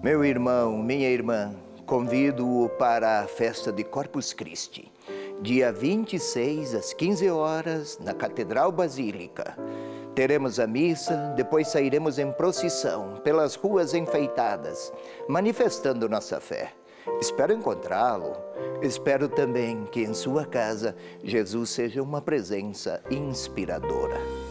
Meu irmão, minha irmã, convido-o para a festa de Corpus Christi, dia 26 às 15 horas, na Catedral Basílica. Teremos a missa, depois sairemos em procissão pelas ruas enfeitadas, manifestando nossa fé. Espero encontrá-lo. Espero também que em sua casa Jesus seja uma presença inspiradora.